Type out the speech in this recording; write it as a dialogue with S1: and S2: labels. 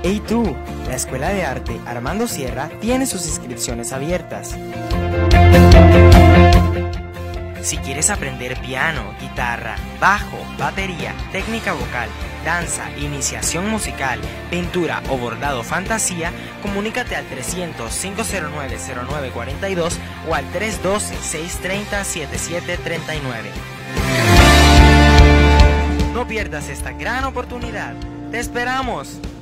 S1: Hey tú, la Escuela de Arte Armando Sierra tiene sus inscripciones abiertas. Si quieres aprender piano, guitarra, bajo, batería, técnica vocal, danza, iniciación musical, pintura o bordado fantasía, comunícate al 300-509-0942 o al 312-630-7739. No pierdas esta gran oportunidad. ¡Te esperamos!